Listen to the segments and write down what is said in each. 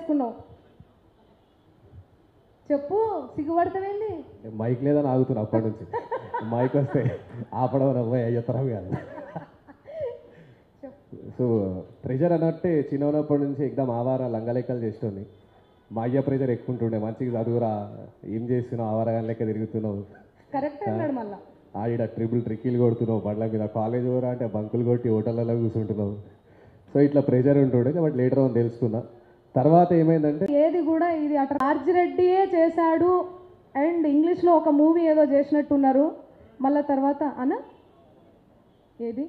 చేసుకున్నావు చెప్పు, సిగ్గుపడతావేంది? మైక్ లేదని ఆగుతున్నా అప్పటి నుంచి. మైక్ వస్తే ఆపడం అబ్బాయి అయ్యతరం కాదు. సో ప్రెషర్ అన్నట్టే చిన్న ఉన్నప్పటి నుంచి ఎగ్దాం ఆవార లంగలెక్కలు చేస్తుంది. మా అయ్య ప్రెషర్ ఎక్కువ ఉంటుండే, మంచిగా చదువురా, ఏం చేస్తున్నావు, ఆవారగాని లెక్క తిరుగుతున్నావు, కరెక్ట్ అన్నాడు మళ్ళా. ఆడ ట్రిక్కీలు కొడుతున్నావు బండ్ల మీద, కాలేజ్ ఊరా అంటే బంకులు కొట్టి హోటళ్ళలో కూర్చుంటున్నావు. సో ఇట్లా ప్రెషర్ ఉంటుండే. బట్ లేటర్ ఆన్ తెలుసుకున్నా. తర్వాత ఏమైందంటే ఏది కూడా ఇది అటు రాజిరెడ్డియే చేశాడు అండ్ ఇంగ్లీష్లో ఒక మూవీ ఏదో చేసినట్టున్నారు. మళ్ళీ తర్వాత ఏది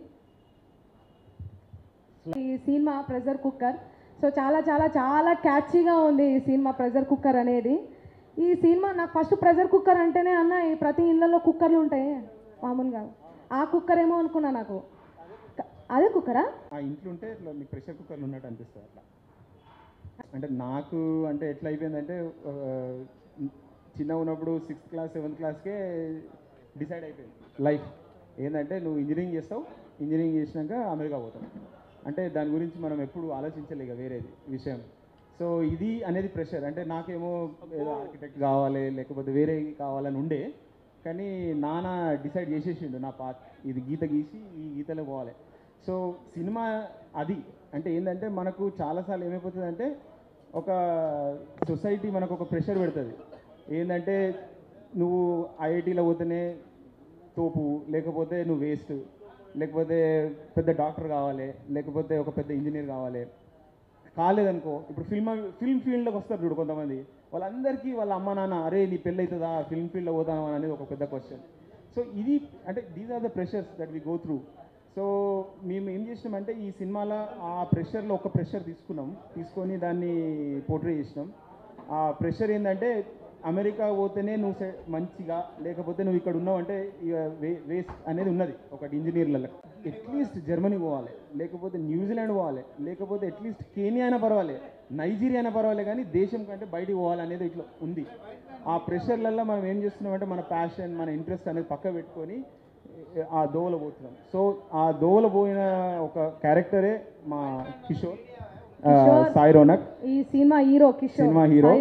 ఈ సినిమా ప్రెషర్ కుక్కర్. సో చాలా చాలా చాలా క్యాచీగా ఉంది ఈ సినిమా ప్రెషర్ కుక్కర్ అనేది. ఈ సినిమా నాకు ఫస్ట్ ప్రెషర్ కుక్కర్ అంటేనే ఈ ప్రతి ఇళ్ళల్లో కుక్కర్లు ఉంటాయి మామూలుగా, ఆ కుక్కర్ ఏమో అనుకున్నా. నాకు అదే కుక్కరా ఆ ఇంట్లో ఉంటే ఇట్లా మీకు ప్రెషర్ కుక్కర్లు ఉన్నట్టు అనిపిస్తుంది. అట్లా అంటే నాకు అంటే ఎట్లా అయిపోయిందంటే చిన్న ఉన్నప్పుడు 6th క్లాస్ 7th క్లాస్కే డిసైడ్ అయిపోయింది లైఫ్ ఏంటంటే నువ్వు ఇంజనీరింగ్ చేస్తావు, ఇంజనీరింగ్ చేసినాక అమెరికా పోతావు. అంటే దాని గురించి మనం ఎప్పుడు ఆలోచించలేక వేరేది విషయం. సో ఇది అనేది ప్రెషర్. అంటే నాకేమో ఏదో ఆర్కిటెక్ట్ కావాలి లేకపోతే వేరే కావాలని ఉండే, కానీ నాన్న డిసైడ్ చేసేసిండు నా పాత్, ఇది గీత గీసి ఈ గీతలో పోవాలి. సో సినిమా అది అంటే ఏంటంటే మనకు చాలాసార్లు ఏమైపోతుంది అంటే ఒక సొసైటీ మనకు ఒక ప్రెషర్ పెడుతుంది. ఏంటంటే నువ్వు ఐఐటీలో పోతేనే తోపు, లేకపోతే నువ్వు వేస్ట్, లేకపోతే పెద్ద డాక్టర్ కావాలి, లేకపోతే ఒక పెద్ద ఇంజనీర్ కావాలి. కాలేదనుకో ఇప్పుడు ఫిల్మ్ ఫీల్డ్లోకి వస్తారు చూడు కొంతమంది, వాళ్ళందరికీ వాళ్ళ అమ్మ నాన్న అరే నీ పెళ్ళి అవుతుందా, ఫిల్మ్ ఫీల్డ్లో పోతాను అనేది ఒక పెద్ద క్వశ్చన్. సో ఇది అంటే these are the pressures that we go through. So మేము ఏం చేసినామంటే ఈ సినిమాలో ఆ ప్రెషర్లో ఒక ప్రెషర్ తీసుకొని దాన్ని పోర్ట్రే చేసినాం. ఆ ప్రెషర్ ఏంటంటే అమెరికా పోతేనే నువ్వు మంచిగా, లేకపోతే నువ్వు ఇక్కడ ఉన్నావు అంటే వేస్ట్ అనేది ఉన్నది ఒకటి ఇంజనీర్లలో. అట్లీస్ట్ జర్మనీ పోవాలి, లేకపోతే న్యూజిలాండ్ పోవాలి, లేకపోతే అట్లీస్ట్ కేనియా అయినా పర్వాలే, నైజీరియా అయినా పర్వాలే, కానీ దేశం కంటే బయటికి పోవాలి అనేది ఇట్లా ఉంది. ఆ ప్రెషర్లలో మనం ఏం చేస్తున్నామంటే మన ప్యాషన్, మన ఇంట్రెస్ట్ అనేది పక్క పెట్టుకొని ఆ దోవలో పోతున్నాం. సో ఆ దోవలో పోయిన ఒక క్యారెక్టరే మా కిషోర్, సాయి రోనక్, ఈ సినిమా హీరో. Cinema hero.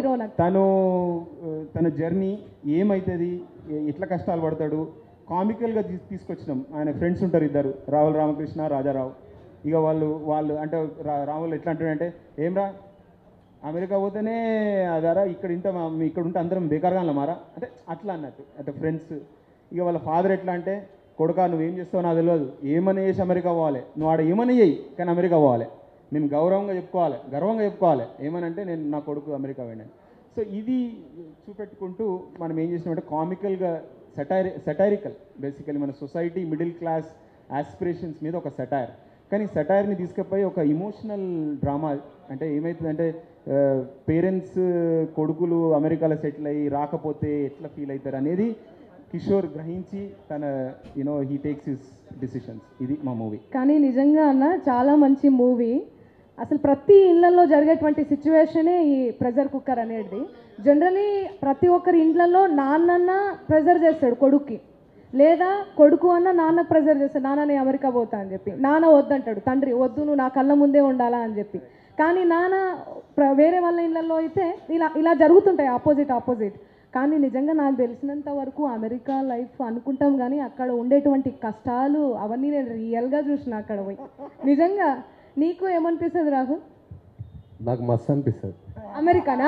తన జర్నీ ఏమవుతుంది, ఎట్లా కష్టాలు పడతాడు, కామికల్గా తీసుకొచ్చినాం. ఆయన ఫ్రెండ్స్ ఉంటారు ఇద్దరు, రావుల రామకృష్ణ, రాజారావు. ఇక వాళ్ళు అంటే రాములు ఎట్లా అంటాడంటే ఏమ్రా అమెరికా పోతేనే అదారా, ఇక్కడ ఉంటే అందరం బేకార్గా మారా అంటే అట్లా అన్నట్టు అంటే ఫ్రెండ్స్. ఇక వాళ్ళ ఫాదర్ ఎట్లా అంటే కొడుకా నువ్వేం చేస్తావు నాకు తెలియదు, ఏమని చేసి అమెరికా పోవాలి, నువ్వు ఆడ ఏమని చేయి కానీ అమెరికా పోవాలి, నేను గర్వంగా చెప్పుకోవాలి ఏమనంటే నేను నా కొడుకు అమెరికా వెళ్ళాను. సో ఇది చూపెట్టుకుంటూ మనం ఏం చేసినామంటే కామికల్గా సెటైరికల్ బేసికలీ మన సొసైటీ మిడిల్ క్లాస్ ఆస్పిరేషన్స్ మీద ఒక సెటైర్. కానీ సెటైర్ని తీసుకుపోయి ఒక ఇమోషనల్ డ్రామా. అంటే ఏమవుతుందంటే పేరెంట్స్ కొడుకులు అమెరికాలో సెటిల్ అయ్యి రాకపోతే ఎట్లా ఫీల్ అవుతారు అనేది కిషోర్ గ్రహించి తన హీ టేక్స్ హిస్ డిసిషన్స్. ఇది మా మూవీ. కానీ నిజంగా చాలా మంచి మూవీ. అసలు ప్రతి ఇళ్లలో జరిగేటువంటి సిచ్యువేషనే ఈ ప్రెషర్ కుక్కర్ అనేది. జనరలీ ప్రతి ఒక్కరి ఇండ్లలో నాన్న ప్రెషర్ చేస్తాడు కొడుక్కి, లేదా కొడుకు నాన్నకు ప్రెషర్ చేస్తాడు, నాన్న నేను అమెరికా పోతా అని చెప్పి. నాన్న వద్దంటాడు, తండ్రి వద్దు నువ్వు నా కళ్ళ ముందే ఉండాలా అని చెప్పి. కానీ నాన్న వేరే వాళ్ళ ఇళ్లలో అయితే ఇలా జరుగుతుంటాయి ఆపోజిట్. కానీ నిజంగా నాకు తెలిసినంత వరకు అమెరికా లైఫ్ అనుకుంటాం, కానీ అక్కడ ఉండేటువంటి కష్టాలు అవన్నీ నేను రియల్గా చూసిన అక్కడ పోయి. నిజంగా నీకు ఏమనిపిస్తుంది రాహుల్? నాకు మస్తు అనిపిస్తుంది. అమెరికానా?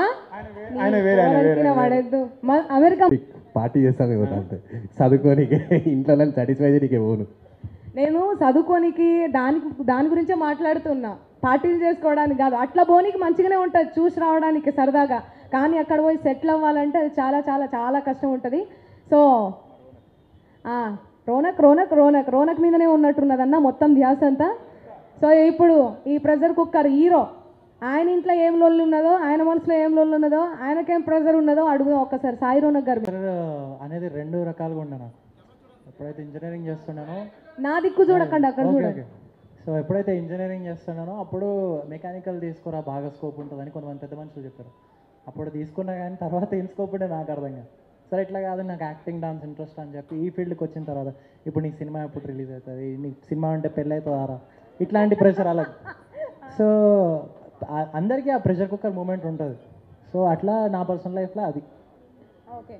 పడేద్దు అమెరికా పార్టీ చేస్తాను కదా, అంతే చదువుకోనికి ఇంట్లో సాటిస్ఫై చేయడానికి పోను. నేను చదువుకోనికి దాని గురించే మాట్లాడుతున్నా, పార్టీలు చేసుకోవడానికి కాదు. అట్లా పోనీకి మంచిగానే ఉంటుంది చూసి రావడానికి సరదాగా, కానీ అక్కడ పోయి సెటిల్ అవ్వాలంటే అది చాలా చాలా చాలా కష్టం ఉంటుంది. సో రోనక్ మీదనే ఉన్నట్టున్నదన్న మొత్తం ధ్యాస అంతా. సో ఇప్పుడు ఈ ప్రెషర్ కుక్కర్ హీరో, ఆయన ఇంట్లో ఏం లొల్లు ఉన్నదో, ఆయన మనసులో ఏం లొల్లు ఉన్నదో, ఆయనకేం ప్రెషర్ ఉన్నదో అడుగుదాం ఒక్కసారి సాయి రోనక్ గారు. అనేది 2 రకాలుగా ఉన్నాను. ఎప్పుడైతే ఇంజనీరింగ్ చేస్తున్నానో నా దిక్కు చూడకండి, అక్కడ చూడండి. సో ఎప్పుడైతే ఇంజనీరింగ్ చేస్తున్నానో అప్పుడు మెకానికల్ తీసుకోరా బాగా స్కోప్ ఉంటుందని కొంతమంది పెద్ద మనుషులు చెప్పారు. అప్పుడు తీసుకున్నా కానీ తర్వాత ఏం స్కోప్ ఉంటే నాకు అర్థం కాదు. సరే ఇట్లా కాదు, నాకు యాక్టింగ్ డాన్స్ ఇంట్రెస్ట్ అని చెప్పి ఈ ఫీల్డ్కి వచ్చిన తర్వాత ఇప్పుడు నీకు సినిమా ఎప్పుడు రిలీజ్ అవుతుంది, నీకు సినిమా అంటే పెళ్ళి అవుతుందారా, ఇట్లాంటి ప్రెషర్ అలాగే. సో అందరికీ ఆ ప్రెషర్ కుక్కర్ మూమెంట్ ఉంటుంది. సో అట్లా నా పర్సనల్ లైఫ్లో అది okay.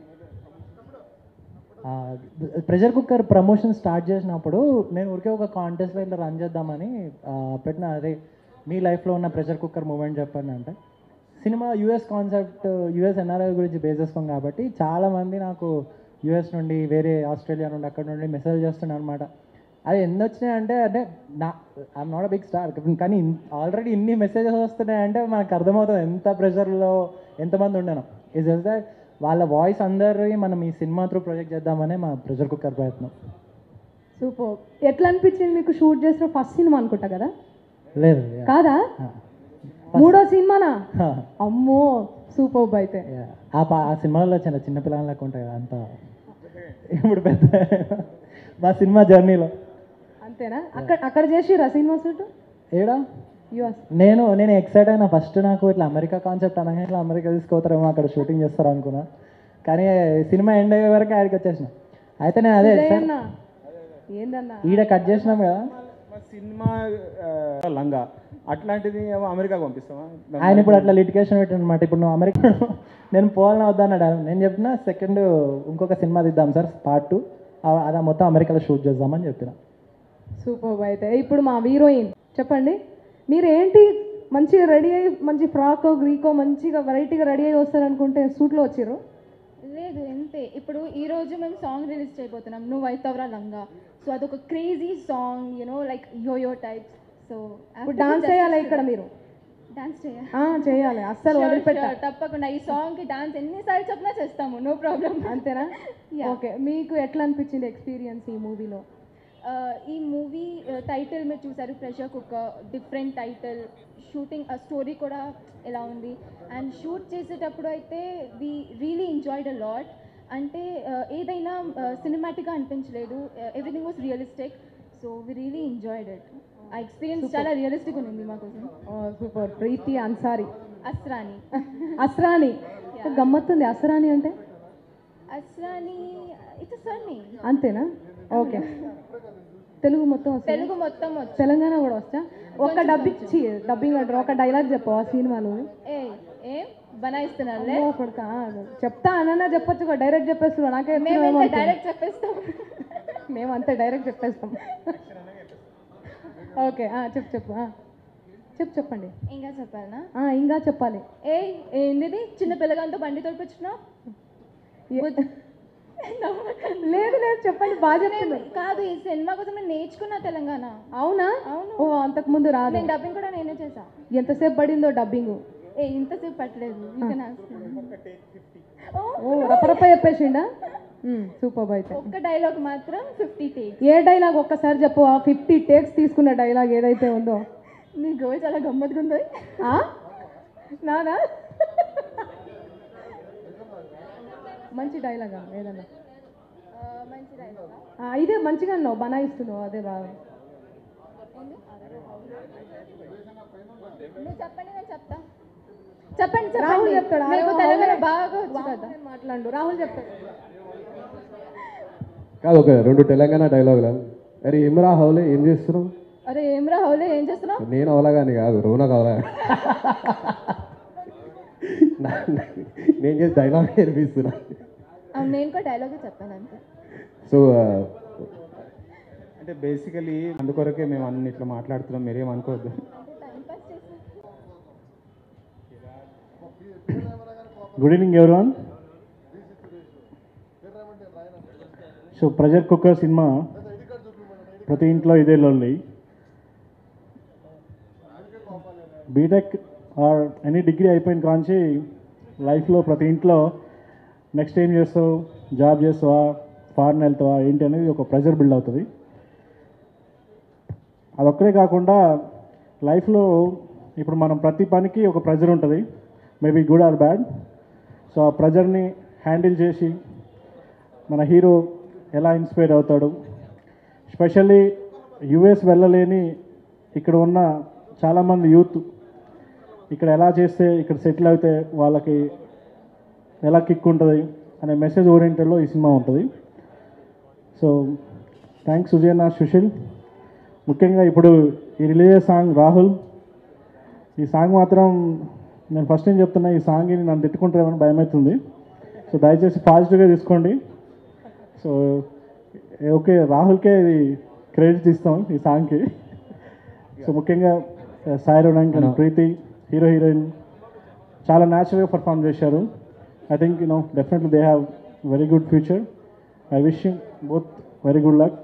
Pressure cooker promotion start చేసినప్పుడు నేను ఊరికే ఒక కాంటెస్ట్లో ఇట్లా రన్ చేద్దామని పెట్టిన, అదే మీ లైఫ్లో ఉన్న ప్రెషర్ కుక్కర్ మూమెంట్ చెప్పండి అంటే, cinema US concept, US NRI గురించి బేస్ చేసుకోం కాబట్టి చాలామంది నాకు యూఎస్ నుండి, వేరే ఆస్ట్రేలియా నుండి, అక్కడ నుండి మెసేజ్ చేస్తున్నాను అనమాట. అది ఎన్ని వచ్చినాయి అంటే I'm not a big star, కానీ ఆల్రెడీ ఇన్ని మెసేజెస్ వస్తున్నాయంటే మనకు అర్థమవుతుంది ఎంత ప్రెషర్లో ఎంతమంది ఉండను. ఇట్స్ జస్ట్ దట్ వాళ్ళ వాయిస్ అందరి మనం ఈ సినిమా త్రూ ప్రొజెక్ట్ చేద్దామనే మా ప్రెషర్ కుక్కర్ ప్రయత్నం. సూపర్. ఎట్లా అనిపించింది మీకు షూట్ చేసిన ఫస్ట్ సినిమా అనుకుంటా కదా? లేదు కాదా, మూడో సినిమానా? అమ్మో సూపర్. అయితే ఆ సినిమాలో చిన్న పిల్లలకు ఉంటాయి కదా అంతా, ఇప్పుడు పెద్ద మా సినిమా జర్నీలో. అంతేనా? అక్కడ చేసిరా సినిమా షూట్ ఏడా? యూఎస్. నేను ఎక్సైట్ అయినా ఫస్ట్, నాకు ఇట్లా అమెరికా కాన్సెప్ట్ అనగా ఇట్లా అమెరికా తీసుకోతారేమో, అక్కడ షూటింగ్ చేస్తారు అనుకున్నా. కానీ సినిమా ఎండ్ అయ్యే వరకు ఆడికి వచ్చేసిన. అయితే నేను అదే ఏందన్నా ఈడ కట్ చేసినాం కదా, మా సినిమా లంగా అట్లాంటిది ఏమో అమెరికాకు పంపిస్తామా? ఆయన ఇప్పుడు అట్లా లిటికేషన్ పెట్టనమాట. ఇప్పుడు నువ్వు అమెరికా నేను పోవాలని వద్దా అన్నాడు. నేను చెప్పిన సెకండ్ ఇంకొక సినిమా తీద్దాం సార్ పార్ట్ 2, అది మొత్తం అమెరికాలో షూట్ చేద్దామని చెప్పిన. సూపర్. అయితే ఇప్పుడు మా హీరోయిన్ చెప్పండి, మీరు ఏంటి మంచిగా రెడీ అయ్యి మంచి ఫ్రాకో గ్రీకో మంచిగా వెరైటీగా రెడీ అయ్యి వస్తారనుకుంటే సూట్లో వచ్చారు? లేదు అంతే. ఇప్పుడు ఈరోజు మేము సాంగ్ రిలీజ్ చేయబోతున్నాం, నువ్వు అవుతావురా లంగా. సో అదొక crazy song, you know like yoyo types. So ఇప్పుడు డాన్స్ చేయాలి ఇక్కడ, మీరు డాన్స్ చేయాలి. చేయాలి, అస్సలు వదిలిపెట్టాలి. తప్పకుండా ఈ సాంగ్కి డాన్స్ ఎన్నిసార్లు చెప్పినా చేస్తాము, నో ప్రాబ్లం. అంతేనా? ఓకే. మీకు ఎట్లా అనిపించింది ఎక్స్పీరియన్స్ ఈ మూవీలో? ఈ మూవీ టైటిల్ మీరు చూసారు, pressure cooker, different title. Shooting story కూడా ఎలా ఉంది, అండ్ షూట్ చేసేటప్పుడు అయితే we really enjoyed a lot. అంటే ఏదైనా సినిమాటిక్గా అనిపించలేదు, everything was realistic. So we really enjoyed it. ఆ ఎక్స్పీరియన్స్ చాలా రియలిస్టిక్ ఉంది మాకోసం. సూపర్. ప్రీతి అన్సారీ, అస్రాని. అస్రాని గమ్మత్తుంది. అస్రాని అంటే అస్రాని ఇట్స్ సర్నేమ్. అంతేనా? ఓకే. తెలుగు మొత్తం వస్తుంది? తెలుగు మొత్తం వచ్చు. తెలంగాణ కూడా వస్తా? ఒక డబ్బింగ్ అంటారు, ఒక డైలాగ్ చెప్పవా సినిమాలో? ఏం బనాయిస్తున్నారులే కొడుకా, చెప్తా అనన్నా చెప్పొచ్చు, డైరెక్ట్ చెప్పేస్తున్నా. నాకే డైరెక్ట్ చెప్పేస్తాం, మేము అంతే డైరెక్ట్ చెప్పేస్తాం. ఓకే. చెప్పండి. ఇంకా చెప్పాలనా? ఇంకా చెప్పాలి. ఏంది చిన్న పిల్లగాంతో బండి తోడిపించున్నావు? లేదు చెప్పండి. బాగా చెప్పింది. కాదు, ఈ సినిమా కోసం నేను నేర్చుకున్నా తెలంగాణ. అవునా? అవును. ఓ, అంతకుముందు రాదు. నేను డబ్బింగ్ కూడా నేనే చేసా. ఎంతసేపు పడిందో డబ్బింగ్? ఇంతసేపు పట్టలేదు. రప్పరప్ప చెప్పేసిండా? సూపర్. అయితే ఒక్క డైలాగ్ మాత్రం 50 టేక్స్. ఏ డైలాగ్ ఒక్కసారి చెప్పు. 50 టేక్స్ తీసుకున్న డైలాగ్ ఏదైతే ఉందో. నీ గోల్ చాలా గమ్మత్తుగా ఉంది. నానా? మంచి డైలాగ్ ఏదన్నా మంచి డైలాగ్. ఇదే మంచిగా అన్నావు, బనాయిస్తున్నావు, అదే బాగా. నువ్వు చెప్పండి, నేను చెప్తా. చెప్పండి. రాహుల్ చెప్తాడు. తెలంగాణ బాగా వచ్చు కదా. మాట్లాడు. రాహుల్ చెప్తాడు. కాదు, ఒక 2 తెలంగాణ డైలాగులు. అరే ఏమరా హౌలే, ఏం చేస్తున్నావు? అరే ఏమరా హౌలే, ఏం చేస్తున్నావు? నేను అవలాగాని కాదు, రౌనా కావాలా. నేను చేసి డైలాగ్ నేర్పిస్తున్నా. నేను కూడా డైలాగే చెప్పాను అంతే. సో అంటే బేసికలీ అందుకొరకే మేము అన్ని ఇట్లా మాట్లాడుతున్నాం, మీరేం అనుకోవద్దు. Good evening everyone. So pressure cooker cinema ప్రతి ఇంట్లో ఇదే లొల్లి. బీటెక్ ఆర్ ఎనీ డిగ్రీ అయిపోయిన కాంచి లైఫ్లో ప్రతి ఇంట్లో నెక్స్ట్ ఏం చేస్తావు, జాబ్ చేస్తావా, ఫారెన్ వెళ్తావా ఏంటి అనేది ఒక ప్రెషర్ బిల్డ్ అవుతుంది. అదొక్కడే కాకుండా లైఫ్లో ఇప్పుడు మనం ప్రతి పనికి ఒక ప్రెషర్ ఉంటుంది, maybe good or bad. So ఆ ప్రెషర్ని హ్యాండిల్ చేసి మన హీరో ఎలా ఇన్స్పైర్ అవుతాడు. స్పెషల్లీ యుఎస్ వెళ్ళలేని ఇక్కడ ఉన్న చాలామంది యూత్ ఇక్కడ ఎలా చేస్తే ఇక్కడ సెటిల్ అయితే వాళ్ళకి ఎలా కిక్ ఉంటుంది అనే మెసేజ్ ఓరియంటెడ్లో ఈ సినిమా ఉంటుంది. So thanks Sujayana, Sushil. ముఖ్యంగా ఇప్పుడు ఈ రిలీజ్ సాంగ్ రాహుల్ ఈ సాంగ్ మాత్రం నేను ఫస్ట్ ఏం చెప్తున్నా, ఈ సాంగ్ని నన్ను తిట్టుకుంటారేమని భయమవుతుంది. సో దయచేసి పాజిటివ్గా తీసుకోండి. సో ఓకే, రాహుల్కే ఇది క్రెడిట్ ఇస్తాం ఈ సాంగ్కి. సో ముఖ్యంగా Sai Ronak and Preethi hero heroine చాలా న్యాచురల్గా పర్ఫామ్ చేశారు. I think definitely they have very good future. I wish you both very good luck.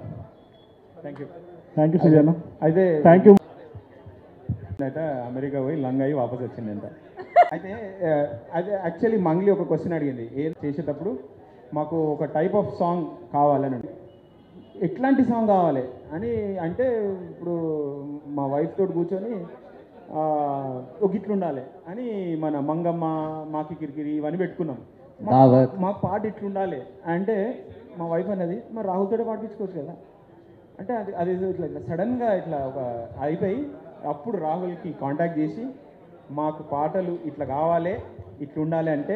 Thank you Sujana. అయితే థ్యాంక్ యూ. అయితే అమెరికా పోయి లంగ్ అయ్యి వాపస్ వచ్చిందంట. అయితే అదే యాక్చువల్లీ మంగ్లీ ఒక క్వశ్చన్ అడిగింది, ఏం చేసేటప్పుడు మాకు ఒక టైప్ ఆఫ్ సాంగ్ కావాలని, ఎట్లాంటి సాంగ్ కావాలి అని. అంటే ఇప్పుడు మా వైఫ్ తోటి కూర్చొని ఒక ఇట్లు ఉండాలి అని మన మంగమ్మ మాకి కిరికిరి ఇవన్నీ పెట్టుకున్నాం. మా పాట ఇట్లుండాలి అంటే మా వైఫ్ అనేది మరి రాహుల్ తోటే పాటించుకోవచ్చు కదా అంటే అది ఇట్లా సడన్గా ఇట్లా ఒక అయిపోయి అప్పుడు రాహుల్కి కాంటాక్ట్ చేసి మాకు పాటలు ఇట్లా కావాలి ఇట్లా ఉండాలి అంటే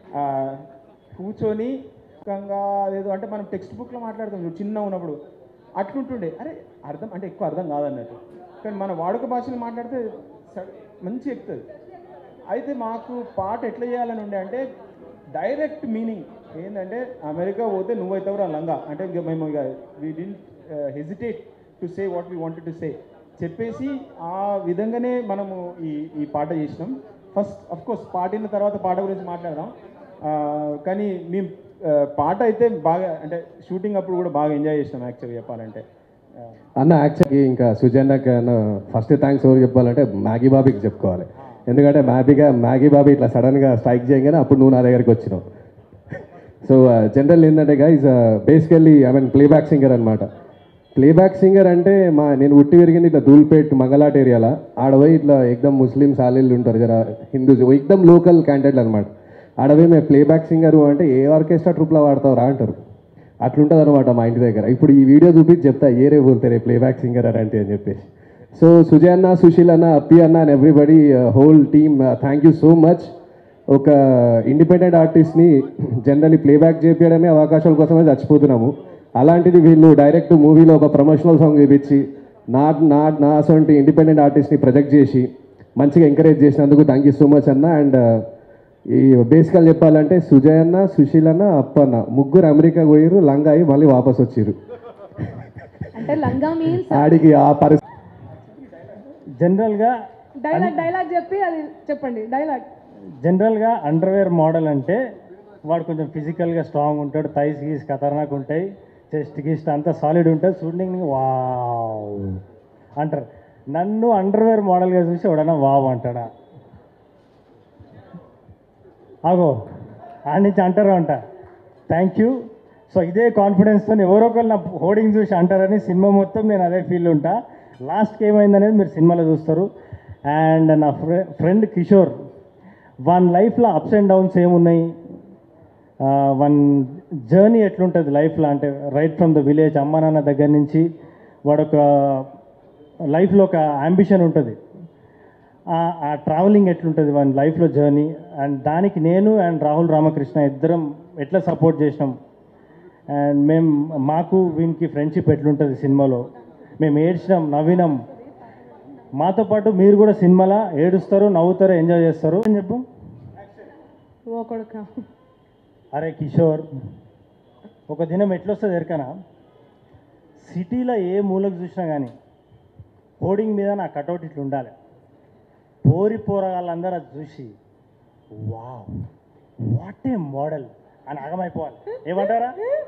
కూర్చొని అదేదో అంటే మనం టెక్స్ట్ బుక్లో మాట్లాడుతాం చిన్న ఉన్నప్పుడు అట్లుంటుండే. అరే అర్థం అంటే ఎక్కువ అర్థం కాదన్నట్టు, కానీ మన వాడుక భాషలో మాట్లాడితే మంచి ఎక్కుతుంది. అయితే మాకు పాట ఎట్లా చేయాలని ఉండే అంటే డైరెక్ట్ మీనింగ్ ఏంటంటే అమెరికా పోతే నువ్వైతేవరా లంగా అంటే ఇక మేము ఇక we didn't hesitate to say what we wanted to say చెప్పేసి ఆ విధంగానే మనము ఈ పాట చేసినాం. ఫస్ట్ అఫ్ కోర్స్ పాడిన తర్వాత పాట గురించి మాట్లాడదాం. కానీ మేము పాట అయితే బాగా అంటే షూటింగ్ అప్పుడు కూడా బాగా ఎంజాయ్ చేసినాం యాక్చువల్గా చెప్పాలంటే. అన్న యాక్చువల్గా ఇంకా సుజన్నకి అన్న ఫస్ట్ థ్యాంక్స్ ఎవరు చెప్పాలంటే మ్యాగీ బాబీకి చెప్పుకోవాలి. ఎందుకంటే మ్యాగీ బాబీ ఇట్లా సడన్గా స్ట్రైక్ చేయగానే అప్పుడు నువ్వు నా దగ్గరికి వచ్చినావు. సో జనరల్ ఏంటంటే guys basically I mean playback singer అనమాట. ప్లేబ్యాక్ సింగర్ అంటే నేను ఉట్టి పెరిగింది ఇట్లా ధూల్పేట్ మంగళాట్ ఏరియాలో. ఆడపోయి ఇట్లా ఎక్దమ్ ముస్లిం సాలీలు ఉంటారు జర హిందూస్ ఎక్దమ్ లోకల్ క్యాండిడేట్లు అనమాట. ఆడపోయి మేము ప్లేబ్యాక్ సింగర్ అంటే ఏ ఆర్కెస్ట్రా ట్రూప్లో వాడతావురా అంటారు. అట్లుంటుంది అనమాట మా ఇంటి దగ్గర. ఇప్పుడు ఈ వీడియో చూపించి చెప్తా ఏరే పోతారే ప్లేబ్యాక్ సింగర్ అంటే అని చెప్పేసి. సో సుజయ్ అన్న, సుశీల్ అన్న, అప్పి అన్న and everybody whole team thank you so much. ఒక ఇండిపెండెంట్ ఆర్టిస్ట్ని జనరల్లీ ప్లేబ్యాక్ చేపించడమే అవకాశాల కోసమే చచ్చిపోతున్నాము. అలాంటిది వీళ్ళు డైరెక్ట్ మూవీలో ఒక ప్రమోషనల్ సాంగ్ చూపించి నా అసొంటి ఇండిపెండెంట్ ఆర్టిస్ట్ని ప్రొజెక్ట్ చేసి మంచిగా ఎంకరేజ్ చేసినందుకు థ్యాంక్ యూ సో మచ్ అన్న. అండ్ ఈ బేసికల్ చెప్పాలంటే సుజయ్ అన్న, సుశీల్ అన్న, అప్పన్న ముగ్గురు అమెరికా పోయారు, లంగా అయ్యి మళ్ళీ వాపస్ వచ్చారు. అంటే లంగా మీన్స్ ఆడికి ఆ పరిస్థితి జనరల్గా డైలాగ్ చెప్పి అది చెప్పండి డైలాగ్. జనరల్గా అండర్వేర్ మోడల్ అంటే వాడు కొంచెం ఫిజికల్గా స్ట్రాంగ్ ఉంటాడు, థైస్ గీస్ ఖతర్నాక్ ఉంటాయి, చెస్ట్ గీస్ట్ అంతా సాలిడ్ ఉంటుంది, చూడడానికి వావ్ అంటారు. నన్ను అండర్వేర్ మోడల్గా చూసి ఎవడన్నా వావ్ అంటాడా? ఆగో ఆడి నుంచి అంటారు అంట. Thank you. సో ఇదే కాన్ఫిడెన్స్తో ఎవరో ఒకరు నా హోర్డింగ్ చూసి అంటారని సినిమా మొత్తం నేను అదే ఫీల్ ఉంటా. లాస్ట్కి ఏమైందనేది మీరు సినిమాలో చూస్తారు. అండ్ నా ఫ్రెండ్ కిషోర్, వన్ లైఫ్లో అప్స్ అండ్ డౌన్స్ ఏమున్నాయి, వన్ జర్నీ ఎట్లుంటుంది లైఫ్లో అంటే రైట్ ఫ్రమ్ ద విలేజ్ అమ్మ నాన్న దగ్గర నుంచి వాడొక లైఫ్లో ఒక అంబిషన్ ఉంటుంది. ఆ ట్రావెలింగ్ ఎట్లుంటుంది వన్ లైఫ్లో జర్నీ. అండ్ దానికి నేను అండ్ రాహుల్ రామకృష్ణ ఇద్దరం ఎట్లా సపోర్ట్ చేసినాం. అండ్ మాకు వీనికి ఫ్రెండ్షిప్ ఎట్లుంటుంది సినిమాలో. మేము ఏడ్చినాం, నవ్వినాం. మాతో పాటు మీరు కూడా సినిమాలో ఏడుస్తారు, నవ్వుతారు, ఎంజాయ్ చేస్తారు అని చెప్పు. ఓ కొడుక. అరే కిషోర్, ఒక దినం ఎట్లొస్తుంది ఎరకనా, సిటీలో ఏ మూలకు చూసినా కానీ హోర్డింగ్ మీద నా కటౌట్ ఇట్లా ఉండాలి. పోరగాళ్ళందరూ అది చూసి వావ్ వాట్ ఏ మోడల్ అని అగమైపోవాలి. ఏమంటారా?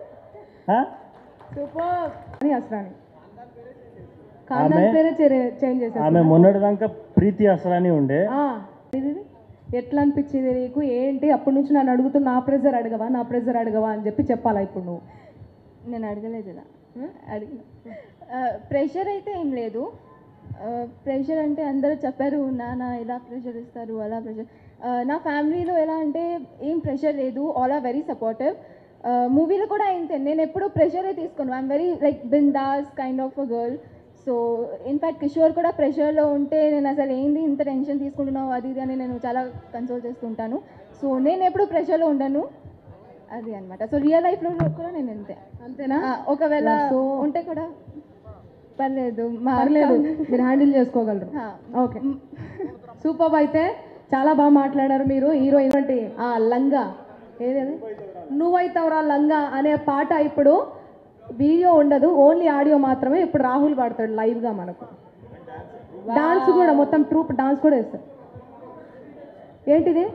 సూపర్ అని అసరాని కాందాన్ పేరే చేంజ్ చేశారు. ఆమె మొన్నటిదాకా ప్రీతి అసరాని ఉండే. ఎట్లా అనిపించింది నీకు? ఏంటి అప్పటి నుంచి నన్ను అడుగుతున్నా, నా ప్రెజర్ అడగవా అని చెప్పి చెప్పాలా ఇప్పుడు నువ్వు? నేను అడగలేదు ఇలా అడిగిన. ప్రెషర్ అయితే ఏం లేదు. ప్రెషర్ అంటే అందరూ చెప్పారు నాన్న ఇలా ప్రెషర్ ఇస్తారు అలా ప్రెషర్. నా ఫ్యామిలీలో ఎలా అంటే ఏం ప్రెషర్ లేదు, ఆల్ ఆర్ వెరీ సపోర్టివ్. మూవీలో కూడా అయితే నేను ఎప్పుడు ప్రెషరే తీసుకోను. ఐఎమ్ వెరీ లైక్ బిందాస్ kind of a girl. So in fact Kishore కూడా ప్రెషర్లో ఉంటే నేను అసలు ఏంది ఇంత టెన్షన్ తీసుకుంటున్నావు అది ఇది అని నేను చాలా కన్సోల్ చేస్తుంటాను. సో నేను ఎప్పుడు ప్రెషర్లో ఉండను, అది అనమాట. సో రియల్ లైఫ్లో కూడా నేను అంతేనా? ఒకవేళ ఉంటే కూడా పర్లేదు, మీరు హ్యాండిల్ చేసుకోగలరు. ఓకే. సూపర్ అయితే చాలా బాగా మాట్లాడారు మీరు. హీరోయిన్ అంటే ఆ లంగా ఏదేది నువ్వైతవరా లంగా అనే పాట ఇప్పుడు వీడియో ఉండదు, ఓన్లీ ఆడియో మాత్రమే. ఇప్పుడు రాహుల్ పాడతాడు లైవ్గా మనకు. డాన్స్ కూడా మొత్తం ట్రూప్ డాన్స్ కూడా వేస్తారు. ఏంటిది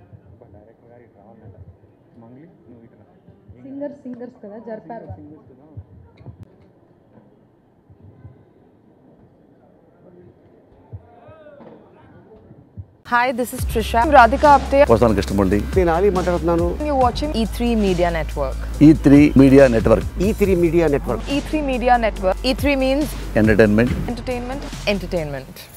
సింగర్స్ కదా జరిపారు. Hi, this is Trisha. I'm Radhika Apte. వస్తాను కృష్ణమూర్తి. నేను ఆలీ మాట్లాడుతున్నాను. You're watching E3 Media Network. E3 media network. E3 media network. E3 Media Network. E3 means entertainment. entertainment.